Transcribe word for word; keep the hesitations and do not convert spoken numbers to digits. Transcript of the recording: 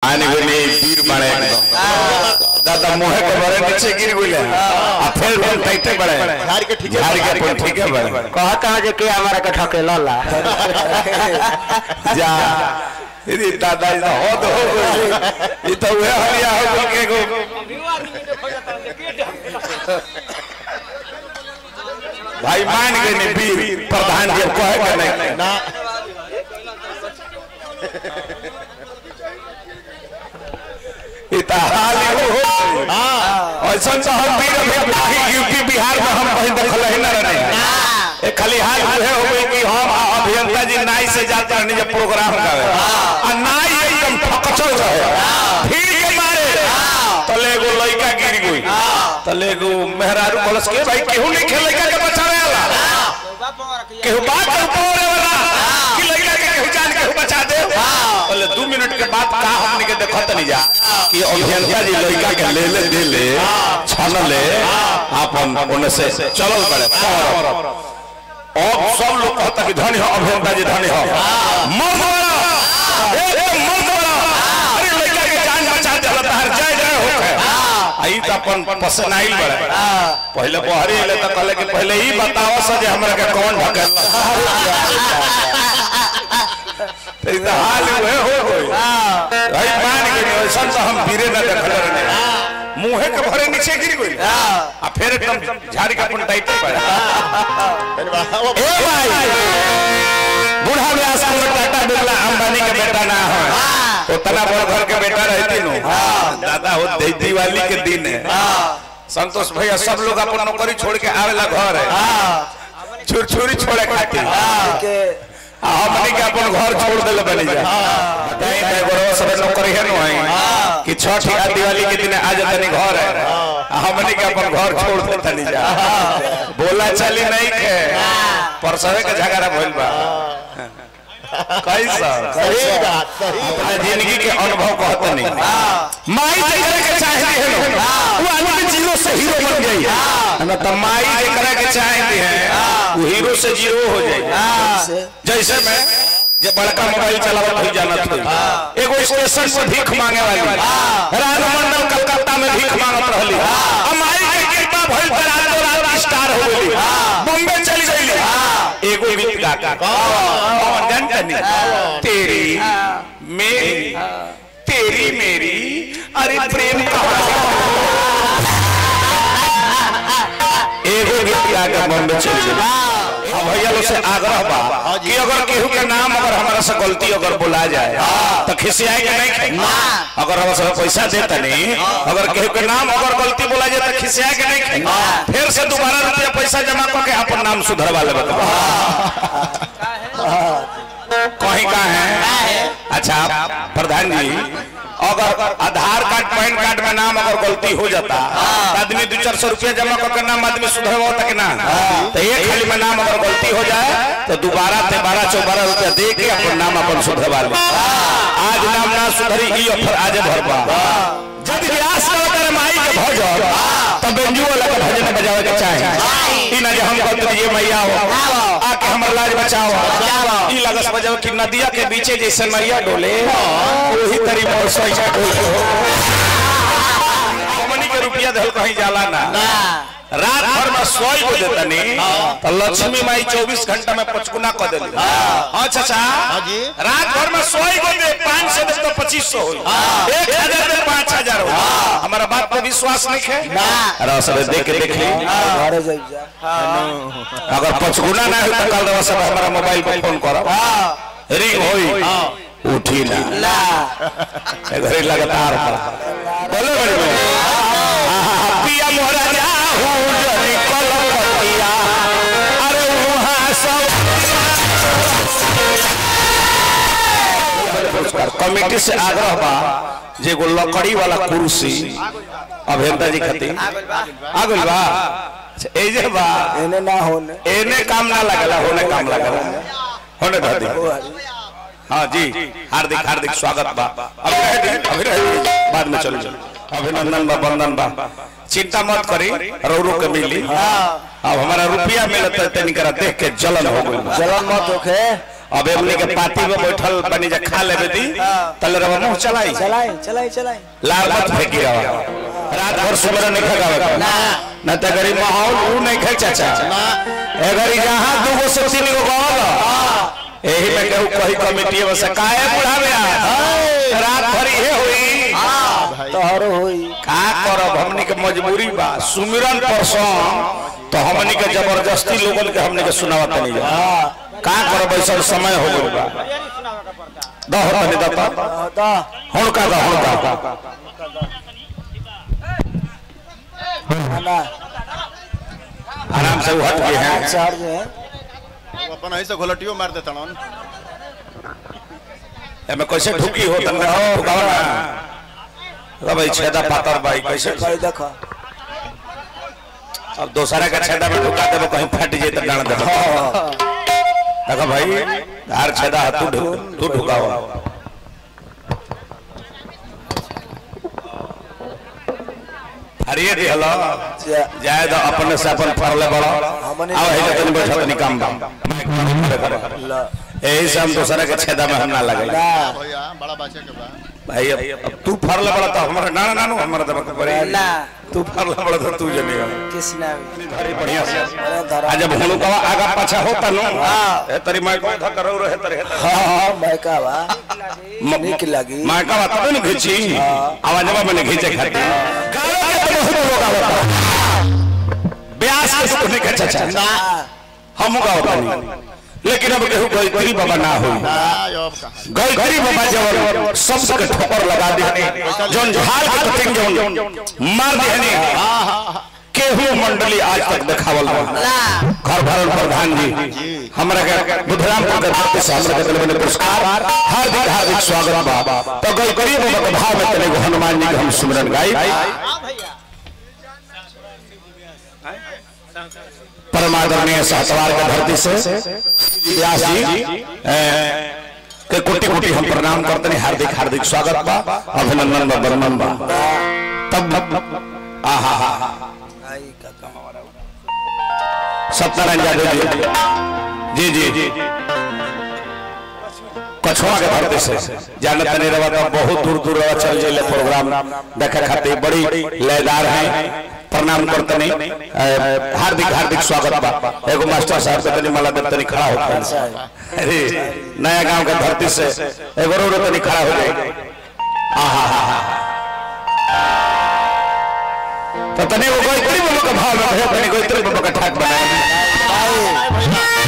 मान गने वीर बड़े दादा मोहे के बड़े नीचे गिर गइले आ फिर हम टाइटे बड़े झाड़ के ठीक है झाड़ के अपन ठीक है बड़े कहता जे के हमारा के ठके लला जा इदी दादा इस हो तो हो गई ई तो वे हरिया हो गई के गो भाई मान गए वीर प्रधान जी कहे के नहीं ना इता हाल हो हां ऐसा तो हम वीर अभी यूपी बिहार में हम कहीं देखल है ना नहीं ए खाली हाल है हो गई कि हम अभियंता जी नाई से जाते हैं जब प्रोग्राम गावे आ नाई एकदम ठकचल रहे फिर के मारे तले गो लइका गिर गई तले गो मेहरारू कलस के भाई केहू नहीं खेल लइका के बचावे वाला केहू बात ऊपर वाला कि लइका के केहू जान केहू बचा दे पहले दो मिनट के बाद का हमने के देखत नहीं जा कि अभियंता जी लइका के ले ले दे ले छन ले अपन ओने से चलल पड़े और सब लोग कहता कि धनी हो अभियंता जी धनी हो मर्द वाला एकदम मर्द वाला अरे लइका के जान बचा देला तहर जय जय होके आई त अपन पसनाइल बड़े पहले बहरी ले त कहले कि पहले ही बताओ स जे हमरा के कौन ढकेल ते त हाल हुए हो होई भाई मान के ऐसा तो हम वीरे न देखल रहने मुंह के भरे नीचे गिर गई आ फिर एकदम झाड़ी का अपन टाइट पर ए भाई बूढ़ा व्यास को टाटा बिरला अंबानी के बेटा ना हो उतना बड़ा घर के बेटा रहती नो दादा हो दिवाली के दिन है संतोष भैया सब लोग अपन नौकरी छोड़ के आवेला घर है छुरछुरी छोड़े खातिर हमनी के अपन घर छोड़ देले बनी जा बताई भाई बड़वा सब नौकरी है नो है कि छठ या दिवाली के दिन आ जातनी घर है हमनी के अपन घर छोड़ देतनी जा बोला चली नहीं के परसवे के झगड़ा भइल बा कैसा सही बात सही अपना जिंदगी के अनुभव कहत नहीं माई जैसे के चाहती है वो आदमी जीरो से हीरो बन गई हम त माई जेकरा के चाहती है वो हीरो से जीरो हो जाए जैसे मैं जे बड़का मोबाइल चलावत हो जानत हो एगो स्टेशन पर भीख मांगे वाली रानू मंडल कलकत्ता में भीख मांगत रहली अमाई के कृपा भइल त रात रात स्टार हो गई बॉम्बे चली गई एगो गीत गा का कौन जानता नहीं तेरी मेरी तेरी मेरी अरे प्रेम कहानी एगो गीत गा के बॉम्बे चली गई अब भैया लोग से आग्रह बा कि अगर केहू के नाम अगर हमारा से गलती अगर बुला जाए तो खिसियाए के नहीं अगर हम सब पैसा देता नहीं अगर केहू के नाम अगर गलती बुला जाए तो खिसियाए के नहीं फिर से दोबारा रुपया पैसा जमा करके अपन नाम सुधरवा ले कहीं का है अच्छा प्रधान जी अगर आधार कार्ड पैन कार्ड में नाम अगर गलती हो जाता आदमी दो चार सौ रुपया जमा करके नाम आदमी सुधरवा तक ना तो एक खाली में नाम अगर गलती हो जाए तो दोबारा ते बारह चौबारह रुपया दे के अपन नाम अपन सुधरवा ले आज नाम ना सुधरी ही फिर आजे भरपा जब व्यास कर माई के भजन तब बेंजू वाला के भजन बजावे के चाहे ई ना जे हम कहते ये मैया हो आके हमर लाज बचाओ ई लगस बजाओ कि नदिया के बीचे जैसे मैया डोले वही तरी मोर सोचा डोले हमनी के रुपया दल कहीं जाला ना रात भर में सोई को देतनी तो लक्ष्मी माई चौबीस घंटा में पचकुना कर देली हां चाचा हां जी रात भर में सोई को दे पाँच सौ दे तो पच्चीस सौ हो एक हज़ार दे पाँच हज़ार हो हमारा बात पे विश्वास नहीं है ना अरे सब देख के देख ली घरे जाई जा अगर पचकुना ना हो तो कल रवा सब हमारा मोबाइल पे फोन करो रिंग होई उठी ना ला घरे लगातार बोलो बड़े पिया मोरा जा जरी कलकतिया अरे वहां सब कमेटी से आग्रह बा जे गो लकड़ी वाला कुर्सी अभियंता जी खातिर आगल बा ए जे बा एने ना होने एने काम ना लगला होने काम लगला होने दादी हां जी हार्दिक हार्दिक स्वागत बा अब रह दी अभी रह बाद में चल चल अभिनंदन बा वंदन बा चिंता मत करी रोरो के मिली अब हमारा रुपया मिलता है तनी करा देख के जलन हो गई जलन मत होखे अब हमने के पार्टी में बैठल बनी जा खा लेबे दी तले रवा मुंह चलाई चलाई चलाई चलाई लाल मत फेंकी रवा रात भर सुबह नहीं खगावे ना ना त गरी माहौल ऊ नहीं खे चाचा ना अगर यहां दो गो से तीन गो गल एही में केहू कही कमेटी में से काहे बुढ़ावे रात भर हे होई हां तोहरो होई का करब हमनी के मजबूरी बा सुमिरन परसों तो हमनी के जबरदस्ती लोगन के हमनी के सुनावत नहीं जा का करब ऐसा समय हो गइल बा द हो तनी द द हुनका द हुनका ना आराम से हट गए हैं चार जो है वो अपन ऐसे घोलटियो मार देता ना एमे कैसे ढुकी हो तन हो ढुकावा ना भाई छेदा पातर भाई कैसे भाई देखो अब दूसरा का छेदा में ढुका देबो कहीं फट जाए त डाल देबो देखो भाई धार छेदा तू तू ढुकावा हरिये दी हलो जाए तो अपने से अपन फरले बड़ा आओ हे जतन बैठा तनी काम बा एही से हम दूसरा के छेदा में हम ना लगल भैया बड़ा बाचे के बा भाई अब तू फरले बड़ा तो हमरा ना ना हमरा दबक पड़ी ना तू फरले बड़ा तो तू जनेगा किसना धरी बढ़िया से धरा आ जब हुनु का आगा पाछा होता नो ए तरी माइक में धक करो रहे तरे हां हां माइका बा निक लगी माइका बात तो नहीं खींची आवाज में मैंने खींचे खाती ब्यास के सुने का चाचा हम का होता नहीं लेकिन अब केहू कोई गरीब बाबा ना हो गई गरीब बाबा जब सब के ठोकर लगा देने जोन झाल के कटिंग जोन मार देने केहू मंडली आज तक दिखावल ना घर भरल प्रधान जी हमरा के बुधरामपुर के धरती से हमरा के दिल में पुरस्कार हार्दिक हार्दिक स्वागत बा तो गई गरीब बाबा के भाव में तने हनुमान जी के हम सुमिरन गाई परमादरणीय सहतवार के धरती से व्यास जी के कोटि कोटि हम प्रणाम करते हैं हार्दिक हार्दिक स्वागत बा अभिनंदन बा वर्णन बा तब आहा हा सत्यनारायण यादव जी जी जी कछुआ के धरती से जानत नहीं रहा तो बहुत दूर दूर चल जाइले प्रोग्राम देखे खातिर बड़ी लयदार है प्रणाम करते नहीं हार्दिक हार्दिक स्वागत बा एगो मास्टर साहब के तनी माला देव तनी खड़ा होता है अरे नया गांव के धरती से एगो रो रो तनी खड़ा हो जाए आहा हा तो तनी वो कोई गरीब लोग का भाव में है तनी कोई तेरे बाबा का ठाक बनाए